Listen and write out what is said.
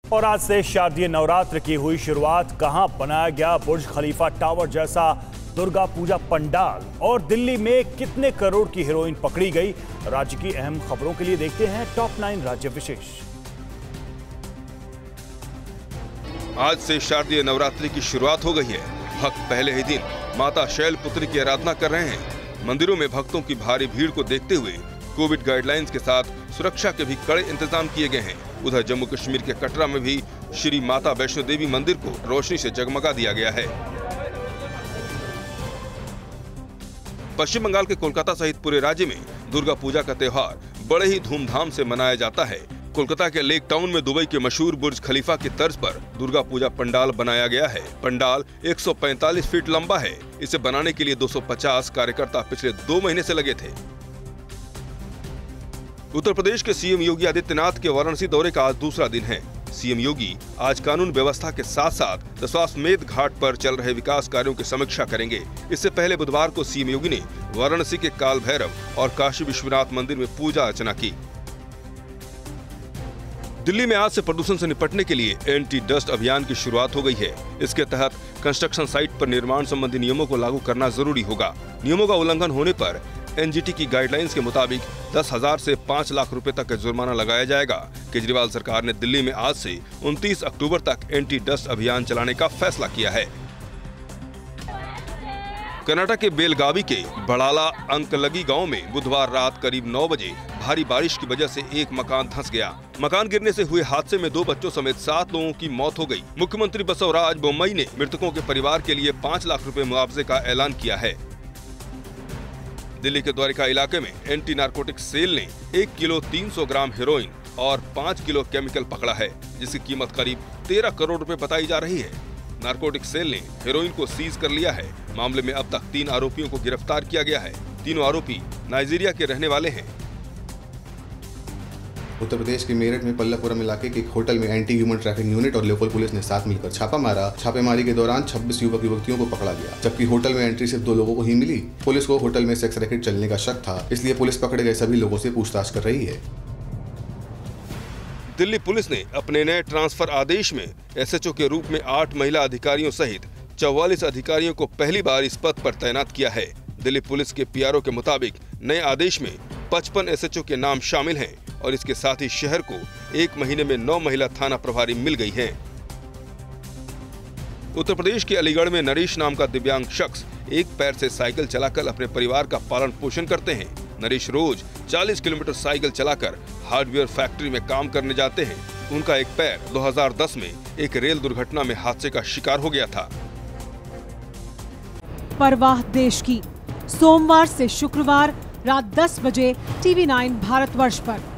और आज से शारदीय नवरात्र की हुई शुरुआत। कहां बनाया गया बुर्ज खलीफा टावर जैसा दुर्गा पूजा पंडाल और दिल्ली में कितने करोड़ की हीरोइन पकड़ी गई। राज्य की अहम खबरों के लिए देखते हैं टॉप 9 राज्य विशेष। आज से शारदीय नवरात्रि की शुरुआत हो गई है। भक्त पहले ही दिन माता शैलपुत्री की आराधना कर रहे हैं। मंदिरों में भक्तों की भारी भीड़ को देखते हुए कोविड गाइडलाइंस के साथ सुरक्षा के भी कड़े इंतजाम किए गए हैं। उधर जम्मू कश्मीर के कटरा में भी श्री माता वैष्णो देवी मंदिर को रोशनी से जगमगा दिया गया है। पश्चिम बंगाल के कोलकाता सहित पूरे राज्य में दुर्गा पूजा का त्योहार बड़े ही धूमधाम से मनाया जाता है। कोलकाता के लेक टाउन में दुबई के मशहूर बुर्ज खलीफा की तर्ज पर दुर्गा पूजा पंडाल बनाया गया है। पंडाल 145 फीट लंबा है। इसे बनाने के लिए 250 कार्यकर्ता पिछले 2 महीने से लगे थे। उत्तर प्रदेश के सीएम योगी आदित्यनाथ के वाराणसी दौरे का आज दूसरा दिन है। सीएम योगी आज कानून व्यवस्था के साथ साथ दशाश्वमेध घाट पर चल रहे विकास कार्यों की समीक्षा करेंगे। इससे पहले बुधवार को सीएम योगी ने वाराणसी के काल भैरव और काशी विश्वनाथ मंदिर में पूजा अर्चना की। दिल्ली में आज से प्रदूषण से निपटने के लिए एंटी डस्ट अभियान की शुरुआत हो गई है। इसके तहत कंस्ट्रक्शन साइट पर निर्माण संबंधी नियमों को लागू करना जरूरी होगा। नियमों का उल्लंघन होने पर एनजीटी की गाइडलाइंस के मुताबिक 10,000 से 5 लाख रुपए तक का जुर्माना लगाया जाएगा। केजरीवाल सरकार ने दिल्ली में आज से 29 अक्टूबर तक एंटी डस्ट अभियान चलाने का फैसला किया है। कर्नाटक के बेलगावी के बड़ाला अंकलगी गांव में बुधवार रात करीब 9 बजे भारी बारिश की वजह से एक मकान धंस गया। मकान गिरने से हुए हादसे में 2 बच्चों समेत 7 लोगों की मौत हो गई। मुख्यमंत्री बसवराज बोम्मई ने मृतकों के परिवार के लिए 5 लाख रुपए मुआवजे का ऐलान किया है। दिल्ली के द्वारिका इलाके में एंटी नारकोटिक सेल ने 1 किलो 300 ग्राम हेरोइन और 5 किलो केमिकल पकड़ा है, जिसकी कीमत करीब 13 करोड़ रुपए बताई जा रही है। नारकोटिक सेल ने हेरोइन को सीज कर लिया है। मामले में अब तक 3 आरोपियों को गिरफ्तार किया गया है। तीनों आरोपी नाइजीरिया के रहने वाले हैं। उत्तर प्रदेश के मेरठ में पल्लापुरम इलाके के एक होटल में एंटी ह्यूमन ट्रैफिकिंग यूनिट और लोकल पुलिस ने साथ मिलकर छापा मारा। छापेमारी के दौरान 26 युवक युवतियों को पकड़ा गया, जबकि होटल में एंट्री सिर्फ 2 लोगों को ही मिली। पुलिस को होटल में सेक्स रैकेट चलने का शक था, इसलिए पुलिस पकड़े गए सभी लोगों से पूछताछ कर रही है। दिल्ली पुलिस ने अपने नए ट्रांसफर आदेश में एसएचओ के रूप में 8 महिला अधिकारियों सहित 44 अधिकारियों को पहली बार इस पद पर तैनात किया है। दिल्ली पुलिस के पीआरओ के मुताबिक नए आदेश में 55 एसएचओ के नाम शामिल हैं और इसके साथ ही शहर को 1 महीने में 9 महिला थाना प्रभारी मिल गई हैं। उत्तर प्रदेश के अलीगढ़ में नरेश नाम का दिव्यांग शख्स एक पैर से साइकिल चलाकर अपने परिवार का पालन पोषण करते हैं। नरेश रोज 40 किलोमीटर साइकिल चलाकर हार्डवेयर फैक्ट्री में काम करने जाते हैं। उनका एक पैर 2010 में एक रेल दुर्घटना में हादसे का शिकार हो गया था। परवाह देश की, सोमवार से शुक्रवार रात 10 बजे TV9 भारतवर्ष पर।